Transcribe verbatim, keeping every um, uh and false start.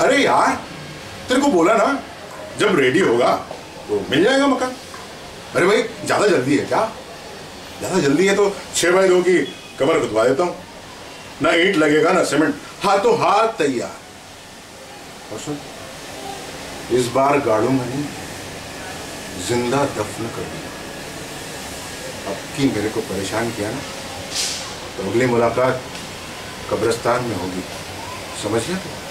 अरे यार तेरे को बोला ना जब रेडी होगा तो मिल जाएगा मकान। अरे भाई ज्यादा जल्दी है क्या? ज्यादा जल्दी है तो छह बाई दो की कमर खुदवा देता हूँ, ना ईंट लगेगा ना सीमेंट, हाथों हाथ तैयार। और सुन, इस बार गाड़ूंगा नहीं, जिंदा दफन कर दूंगा। अब की मेरे को परेशान किया ना तो अगली मुलाकात कब्रिस्तान में होगी, समझ गया?